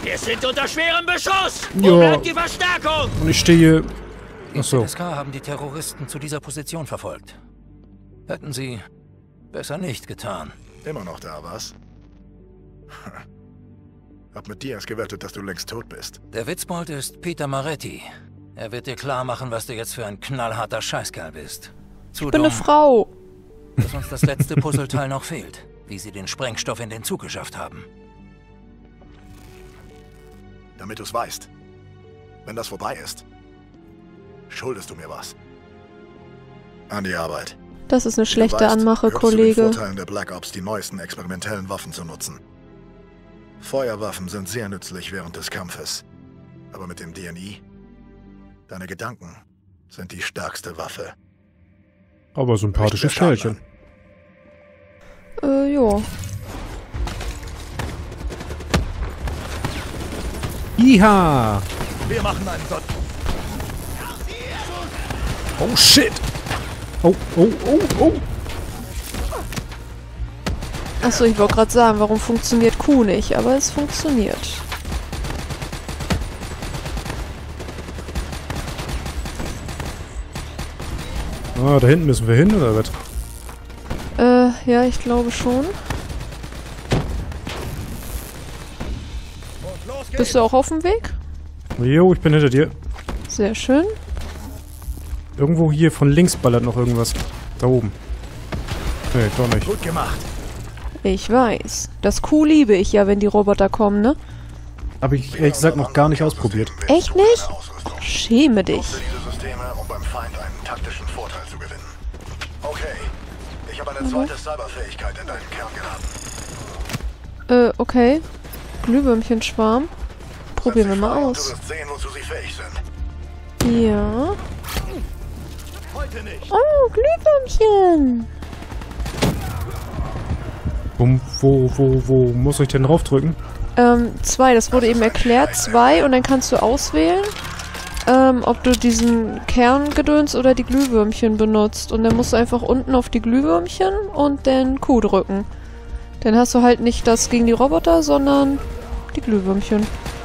Wir sind unter schwerem Beschuss! Ja. Wo bleibt die Verstärkung? Und ich stehe... Die Achso. ZSK haben die Terroristen zu dieser Position verfolgt. Hätten sie besser nicht getan. Immer noch da, was? Hab mit Diaz gewettet, dass du längst tot bist. Der Witzbold ist Peter Maretti. Er wird dir klar machen, was du jetzt für ein knallharter Scheißkerl bist. Ich bin eine Frau. Dass uns das letzte Puzzleteil noch fehlt. Wie sie den Sprengstoff in den Zug geschafft haben. Damit du's weißt. Wenn das vorbei ist, schuldest du mir was. An die Arbeit. Das ist eine schlechte Du weißt, Anmache, gehört zu den Kollege. Vorteilen der Black Ops, die neuesten experimentellen Waffen zu nutzen. Feuerwaffen sind sehr nützlich während des Kampfes. Aber mit dem DNI, deine Gedanken sind die stärkste Waffe. Aber sympathisches Kerlchen. Ja. Iha! Wir machen einen Gott. Oh shit! Oh. Achso, ich wollte gerade sagen, warum funktioniert Q nicht? Aber es funktioniert. Ah, da hinten müssen wir hin, oder was? Ja, ich glaube schon. Bist du auch auf dem Weg? Jo, ich bin hinter dir. Sehr schön. Irgendwo hier von links ballert noch irgendwas. Da oben. Nee, doch nicht. Gut gemacht. Ich weiß. Das Q liebe ich ja, wenn die Roboter kommen, ne? Habe ich ehrlich gesagt noch gar nicht ausprobiert. Echt nicht? Schäme dich. Nutze diese Systeme, um beim Feind einen taktischen Vorteil zu gewinnen. Okay. Ich habe eine zweite Cyberfähigkeit in deinen Kern geladen. Okay. Glühwürmchenschwarm. Probieren wir mal Du aus. wirst sehen, wozu sie fähig sind. Ja. Heute nicht. Oh, Glühwürmchen. Wo muss ich denn draufdrücken? 2, das wurde eben erklärt. 2 und dann kannst du auswählen, ob du diesen Kerngedöns oder die Glühwürmchen benutzt. Und dann musst du einfach unten auf die Glühwürmchen und dann Q drücken. Dann hast du halt nicht das gegen die Roboter, sondern die Glühwürmchen.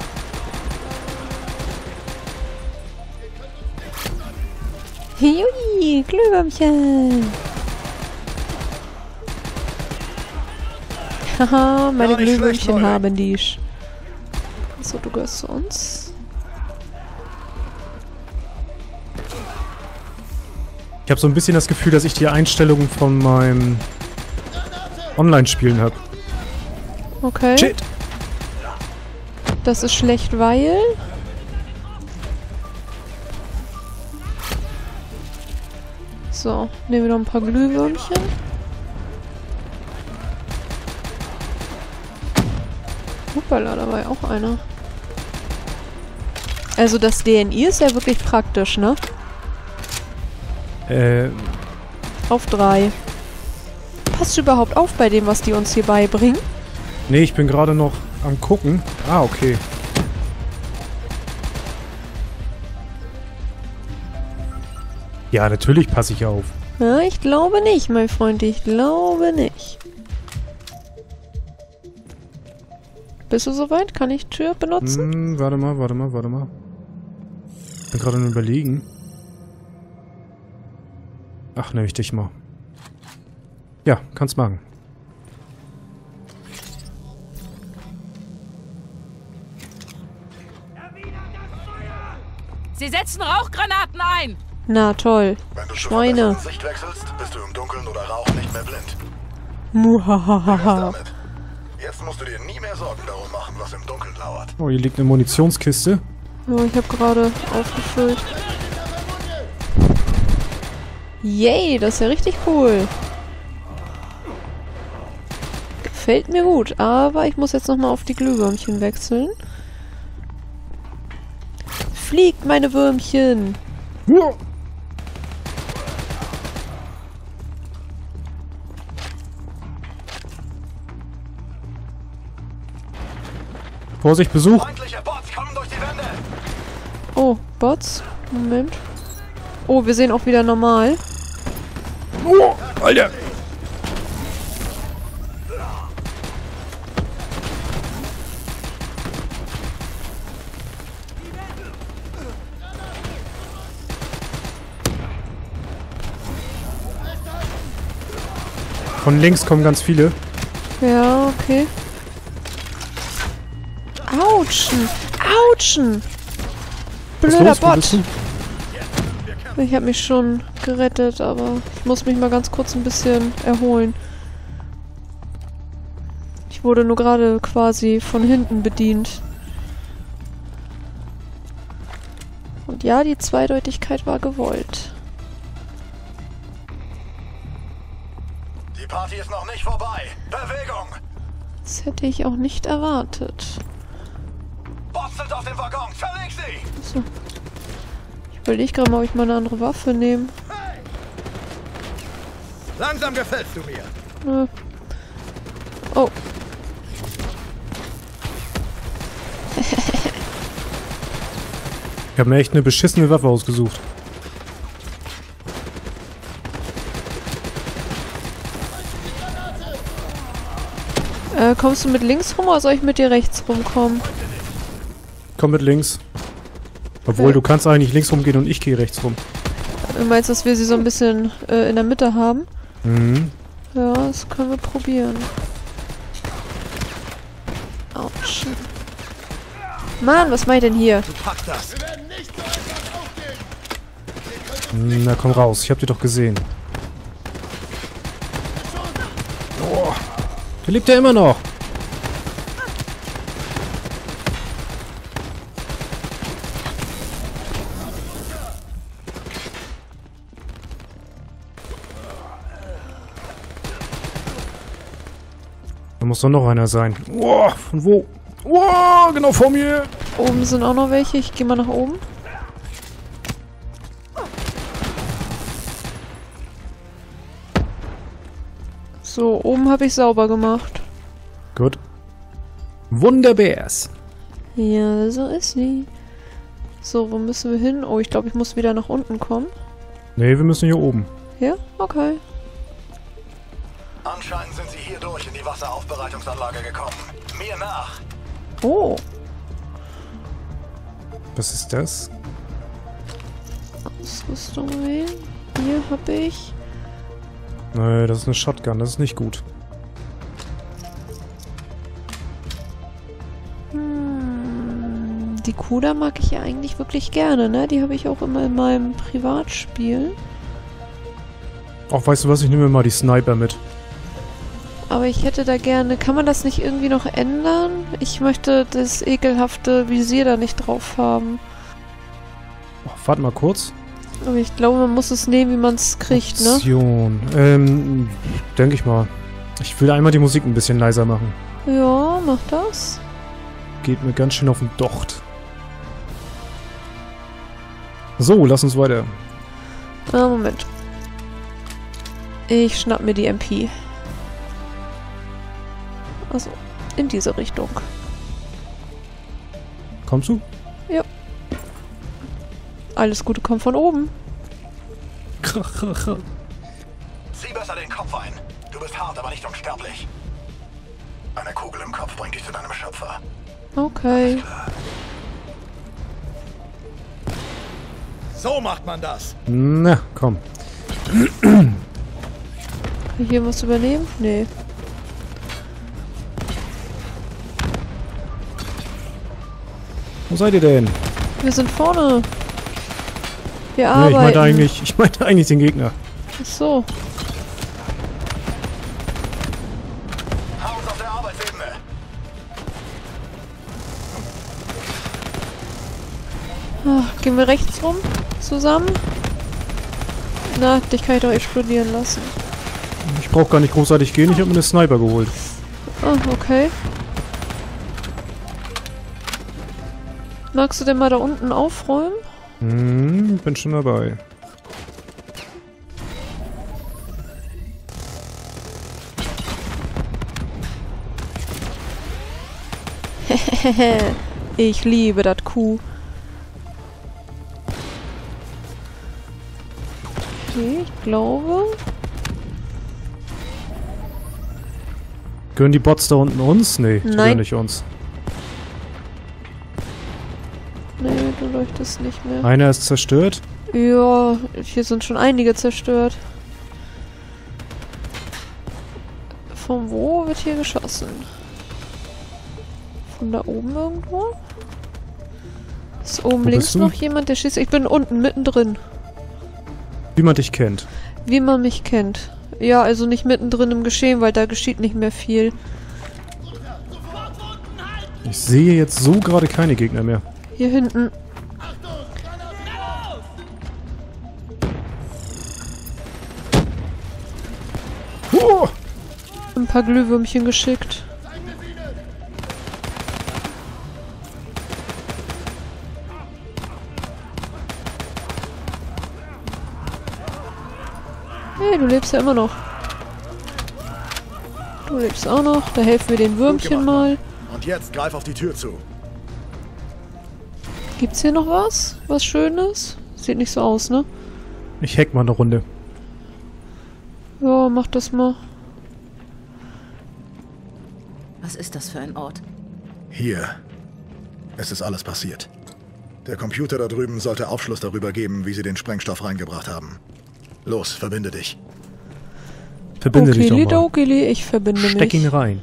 Hui, Glühwürmchen. Haha, meine Gar nicht schlecht, Glühwürmchen Leute. haben die. So, du gehörst zu uns. Ich habe so ein bisschen das Gefühl, dass ich die Einstellungen von meinem Online-Spielen habe. Okay. Shit! Das ist schlecht, weil... So, nehmen wir noch ein paar Glühwürmchen. Hoppala, da war ja auch einer. Also das DNI ist ja wirklich praktisch, ne? Auf 3. Passt du überhaupt auf bei dem, was die uns hier beibringen? Nee, ich bin gerade noch am gucken. Ah, okay. Ja, natürlich passe ich auf. Ja, ich glaube nicht, mein Freund, ich glaube nicht. Bist du soweit? Kann ich Tür benutzen? Warte mal. Bin gerade am Überlegen. Ach, nehme ich dich mal. Ja, kannst machen. Sie setzen Rauchgranaten ein! Na toll. Wenn du zur Schweine. verbesserten Sicht wechselst, bist du im Dunkeln oder Rauch nicht mehr blind. Muhahaha. Damit. Jetzt musst du dir nie mehr Sorgen darum machen, was im Dunkeln lauert. Oh, hier liegt eine Munitionskiste. Oh, ich habe gerade aufgefüllt. Yay, das ist ja richtig cool. Gefällt mir gut, aber ich muss jetzt nochmal auf die Glühwürmchen wechseln. Fliegt, meine Würmchen! Vorsicht, Besuch! Feindliche Bots kommen durch die Wände! Oh, Bots. Moment. Oh, wir sehen auch wieder normal. Oh, Alter! Von links kommen ganz viele. Ja, okay. Autschen! Autschen! Was Blöder los? Wo bist Bot! du? Ich habe mich schon gerettet, aber ich muss mich mal ganz kurz ein bisschen erholen. Ich wurde nur gerade quasi von hinten bedient. Und ja, die Zweideutigkeit war gewollt. Die Party ist noch nicht vorbei. Bewegung! Das hätte ich auch nicht erwartet. Bots sind auf dem Waggon. Zerleg sie! So. Ich überlege gerade mal, ob ich mal eine andere Waffe nehme. Langsam gefällst du mir. Nö. Oh. Ich habe mir echt eine beschissene Waffe ausgesucht. Kommst du mit links rum oder soll ich mit dir rechts rumkommen? Komm mit links. Obwohl, Okay. du kannst eigentlich links rumgehen und ich gehe rechts rum. Du meinst, dass wir sie so ein bisschen in der Mitte haben? Mhm. Ja, das können wir probieren. Autsch. Mann, was mach ich denn hier? Du packst das. Na komm raus, ich hab dich doch gesehen. Oh, der lebt ja immer noch. Da muss doch noch einer sein. Oh, von wo? Oh, genau vor mir. Oben sind auch noch welche. Ich gehe mal nach oben. So, oben habe ich sauber gemacht. Gut. Wunderbärs. Ja, so ist sie. So, wo müssen wir hin? Oh, ich glaube, ich muss wieder nach unten kommen. Nee, wir müssen hier oben. Ja? Okay. Anscheinend sind sie hier durch in die Wasseraufbereitungsanlage gekommen. Mir nach. Oh. Was ist das? Ausrüstung wählen. Hier habe ich... Nee, das ist eine Shotgun, das ist nicht gut. Die Kuda mag ich ja eigentlich wirklich gerne, ne? Die habe ich auch immer in meinem Privatspiel. Auch weißt du was, ich nehme mir mal die Sniper mit. Aber ich hätte da gerne... Kann man das nicht irgendwie noch ändern? Ich möchte das ekelhafte Visier da nicht drauf haben. Oh, warte mal kurz. Aber ich glaube, man muss es nehmen, wie man es kriegt, ne? Option. Denke ich mal. Ich will einmal die Musik ein bisschen leiser machen. Ja, mach das. Geht mir ganz schön auf den Docht. So, lass uns weiter. Ah, Moment. Ich schnapp mir die MP. Also, in diese Richtung. Kommst du? Ja. Alles Gute kommt von oben. Zieh besser den Kopf ein. Du bist hart, aber nicht unsterblich. Eine Kugel im Kopf bringt dich zu deinem Schöpfer. Okay. So macht man das. Na, komm. Kann ich hier was übernehmen? Nee. Wo seid ihr denn? Wir sind vorne. Wir Nee, arbeiten. ich meinte eigentlich den Gegner. Ach so. Hau uns auf der Arbeitsebene. Ach, gehen wir rechts rum? Zusammen? Na, dich kann ich doch explodieren lassen. Ich brauche gar nicht großartig gehen, ich habe mir eine Sniper geholt. Ah, okay. Magst du denn mal da unten aufräumen? Bin schon dabei. Ich liebe das Kuh. Okay, ich glaube... Gehören die Bots da unten uns? Nee, die Nein. gehören nicht uns. Nee, du leuchtest nicht mehr. Einer ist zerstört. Ja, hier sind schon einige zerstört. Von wo wird hier geschossen? Von da oben irgendwo? Ist oben Wo links bist du? noch jemand, der schießt? Ich bin unten, mittendrin. Wie man dich kennt. Wie man mich kennt. Ja, also nicht mittendrin im Geschehen, weil da geschieht nicht mehr viel. Ich sehe jetzt so gerade keine Gegner mehr. Hier hinten. Ein paar Glühwürmchen geschickt. Hey, du lebst ja immer noch. Du lebst auch noch. Da helfen wir den Würmchen mal. Und jetzt greif auf die Tür zu. Gibt's hier noch was? Was Schönes? Sieht nicht so aus, ne? Ich hack mal eine Runde. Ja, mach das mal. Was ist das für ein Ort? Hier. Es ist alles passiert. Der Computer da drüben sollte Aufschluss darüber geben, wie sie den Sprengstoff reingebracht haben. Los, verbinde dich. Verbinde dich doch mal. Okili, ich verbinde mich. Steck ihn rein.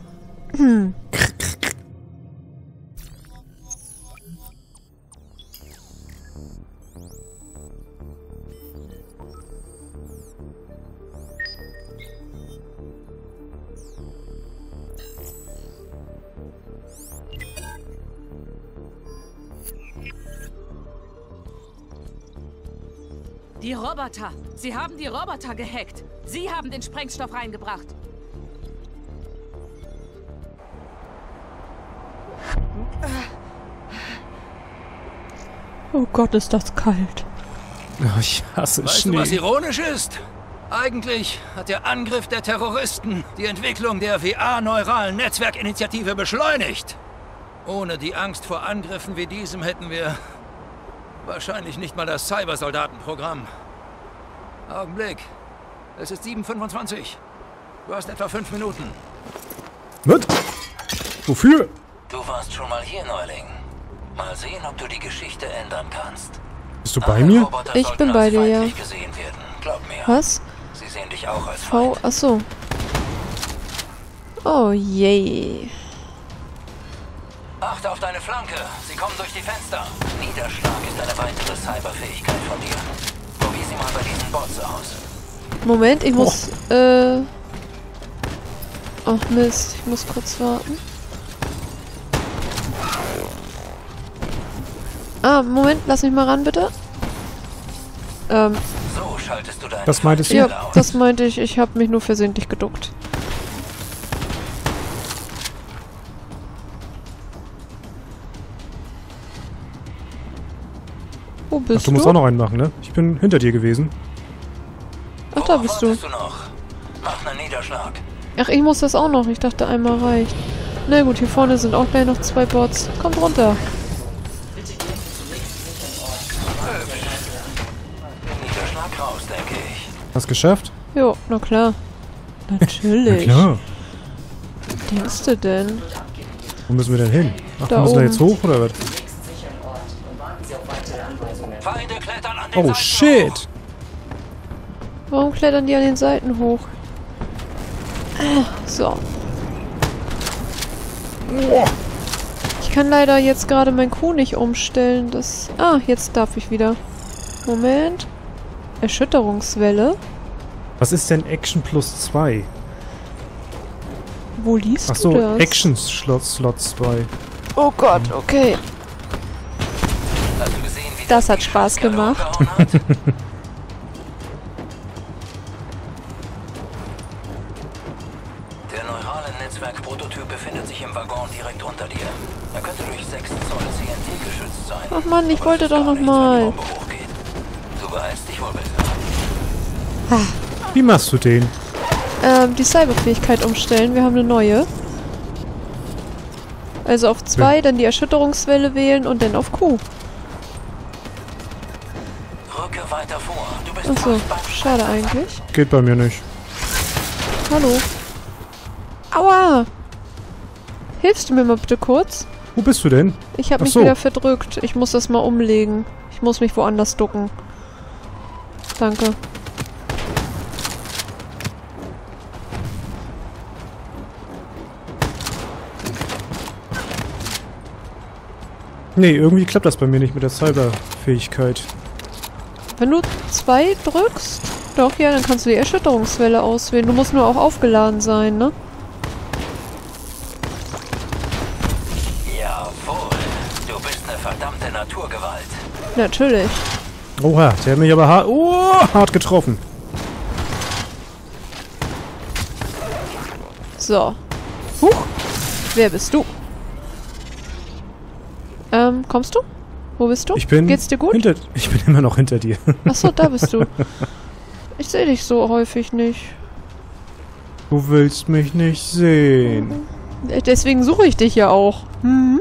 Die Roboter. Sie haben die Roboter gehackt. Sie haben den Sprengstoff reingebracht. Oh Gott, ist das kalt. Oh, ich hasse Weißt du, was Schnee. ironisch ist? Eigentlich hat der Angriff der Terroristen die Entwicklung der WA-neuralen Netzwerkinitiative beschleunigt. Ohne die Angst vor Angriffen wie diesem hätten wir wahrscheinlich nicht mal das Cybersoldatenprogramm. Augenblick. Es ist 7:25. Du hast etwa 5 Minuten. Was? Wofür? Du warst schon mal hier, Neuling. Mal sehen, ob du die Geschichte ändern kannst. Bist du bei mir? Ich bin bei dir, ja. Gesehen werden. Glaub mir. Was? Sie sehen dich auch als V. Feind. Achso. Oh je. Achte auf deine Flanke. Sie kommen durch die Fenster. Niederschlag ist eine weitere Cyberfähigkeit von dir. Probier sie mal bei diesen Bots aus. Moment, ich muss, Ach Mist, ich muss kurz warten. Ah, Moment, lass mich mal ran, bitte. So schaltest du deine Das meintest du? Ja, Fähigkeit aus. das meinte ich. Ich habe mich nur versehentlich geduckt. Wo Ach, bist du musst auch noch einen machen, ne? Ich bin hinter dir gewesen. Ach, da bist du. Wartest du noch? Mach einen Niederschlag. Ach, ich muss das auch noch. Ich dachte, einmal reicht. Na gut, hier vorne sind auch gleich noch 2 Bots. Kommt runter. Niederschlag raus, denke ich. Hast geschafft? Jo, na klar. Na Natürlich. klar. Was denkst du denn? Wo müssen wir denn hin? Ach, Da wir müssen da oben. jetzt hoch, oder was? Feinde klettern an den Oh, Seiten shit! hoch. Warum klettern die an den Seiten hoch? So. Ich kann leider jetzt gerade mein Kuh nicht umstellen. Das. Ah, jetzt darf ich wieder. Moment. Erschütterungswelle. Was ist denn Action plus 2? Wo liest Ach so, du das? Action Slot 2. Oh Gott, okay. Hast du gesehen, wie Das hat die Spaß Scheißkerle gemacht. umgehauen hat? Der neurale Netzwerkprototyp befindet sich im Waggon direkt unter dir. Er könnte durch 6 Zoll CNT geschützt sein. Ach Mann, ich Aber wollte das ist doch gar noch nichts, wenn mal. die Bombe hochgeht. Du beeilst dich wohl besser. Wie machst du den? Die Cyberfähigkeit umstellen. Wir haben eine neue. Also auf 2, dann die Erschütterungswelle wählen und dann auf Q. Rücke weiter vor. Du bist Achso, fast beim schade eigentlich. Geht bei mir nicht. Hallo. Aua! Hilfst du mir mal bitte kurz? Wo bist du denn? Ich habe Ach mich so. wieder verdrückt. Ich muss das mal umlegen. Ich muss mich woanders ducken. Danke. Nee, irgendwie klappt das bei mir nicht mit der Cyberfähigkeit. Wenn du 2 drückst, doch, ja, dann kannst du die Erschütterungswelle auswählen. Du musst nur auch aufgeladen sein, ne? Jawohl, du bist eine verdammte Naturgewalt. Natürlich. Oha, der hat mich aber hart getroffen. So. Huch. Wer bist du? Kommst du? Wo bist du? Ich bin Geht's dir gut? Ich bin immer noch hinter dir. Achso, da bist du. Ich sehe dich so häufig nicht. Du willst mich nicht sehen. Deswegen suche ich dich ja auch. Mhm.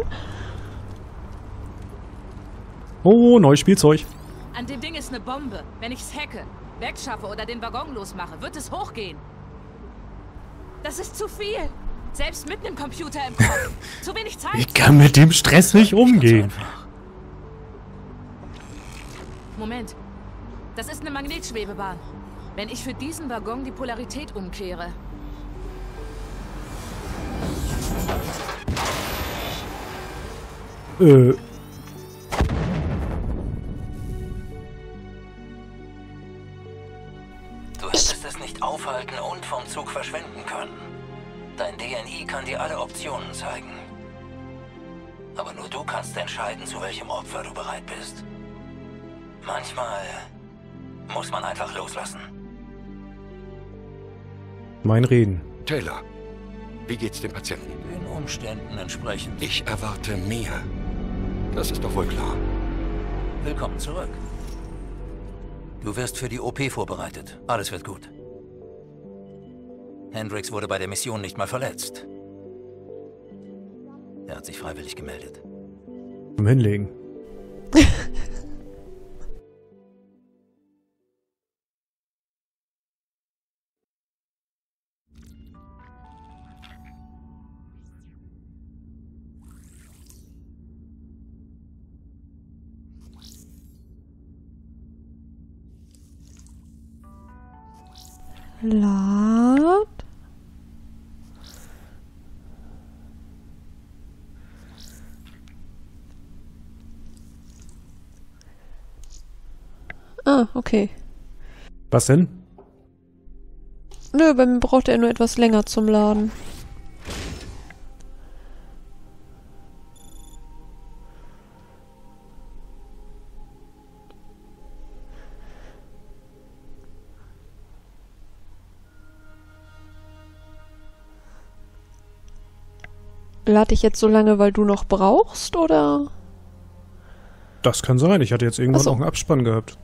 Oh, neues Spielzeug. An dem Ding ist eine Bombe. Wenn ich's hacke, wegschaffe oder den Waggon losmache, wird es hochgehen. Das ist zu viel. Selbst mit einem Computer im Kopf. Zu wenig Zeit. Ich kann mit dem Stress nicht umgehen. Moment. Das ist eine Magnetschwebebahn. Wenn ich für diesen Waggon die Polarität umkehre. Du hättest es nicht aufhalten und vom Zug verschwinden können. Dein DNI kann dir alle Optionen zeigen. Aber nur du kannst entscheiden, zu welchem Opfer du bereit bist. Manchmal muss man einfach loslassen. Mein Reden. Taylor, wie geht's dem Patienten? Den Umständen entsprechend. Ich erwarte mehr. Das ist doch wohl klar. Willkommen zurück. Du wirst für die OP vorbereitet. Alles wird gut. Hendricks wurde bei der Mission nicht mal verletzt. Er hat sich freiwillig gemeldet. Zum Hinlegen. Lad. Ah, okay. Was denn? Nö, bei mir braucht er nur etwas länger zum Laden. Lade ich jetzt so lange, weil du noch brauchst, oder? Das kann sein. Ich hatte jetzt irgendwann Ach so. noch einen Abspann gehabt.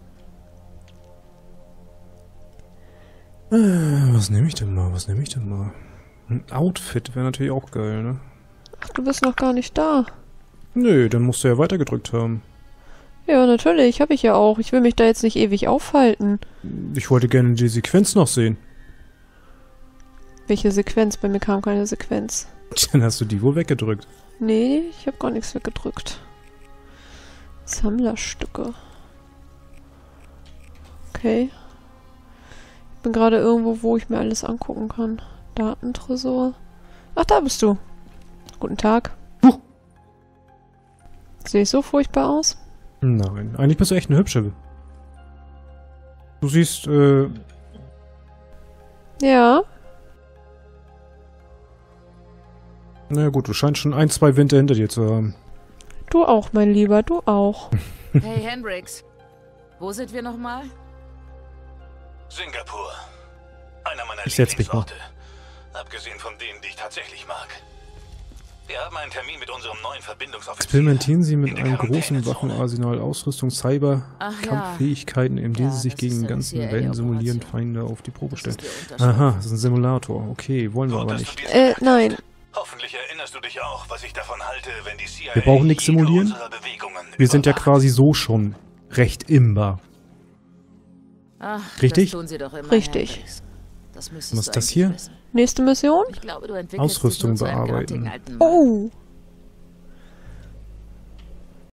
Was nehme ich denn mal? Was nehme ich denn mal? Ein Outfit wäre natürlich auch geil, ne? Ach, du bist noch gar nicht da. Nö, dann musst du ja weitergedrückt haben. Ja, natürlich, habe ich ja auch. Ich will mich da jetzt nicht ewig aufhalten. Ich wollte gerne die Sequenz noch sehen. Welche Sequenz? Bei mir kam keine Sequenz. Dann hast du die wohl weggedrückt. Nee, ich habe gar nichts weggedrückt. Sammlerstücke. Okay. Ich bin gerade irgendwo, wo ich mir alles angucken kann. Datentresor. Ach, da bist du. Guten Tag. Sehe ich so furchtbar aus? Nein, eigentlich bist du echt eine hübsche. Du siehst, Ja. na gut, du scheinst schon 1, 2 Winter hinter dir zu haben. Du auch, mein Lieber, du auch. Hey, Hendricks. Wo sind wir nochmal? Singapur. Einer meiner Ich setz mich mal. Lieblingsorte. Abgesehen von denen, die ich tatsächlich mag. Wir haben einen Termin mit unserem neuen Verbindungsoffizier. Experimentieren Sie mit in der einem großen Quarantänezone. Waffenarsenal, Ausrüstung, Cyber, Ach ja. Kampffähigkeiten, indem Ja, Sie sich das gegen ist den eine ganzen CIA Wellen simulieren, Operation. Feinde auf die Probe Das stellen. ist die Unterschrift. Aha, das ist ein Simulator. Okay, wollen wir Gut, aber dass nicht. du dies gesagt Nein. hast. Hoffentlich erinnerst du dich auch, was ich davon halte, wenn die CIA Wir brauchen nichts jede simulieren. unserer Bewegungen Wir sind ja überwacht. quasi so schon recht imbar. Ach, Richtig? Das tun sie doch immer, Richtig. Hendricks. Das müsstest Was du ist das eigentlich hier? wissen. Nächste Mission? Ich glaube, du entwickelst Ausrüstung dich nur zu einem bearbeiten. grantigen alten Mann. Oh.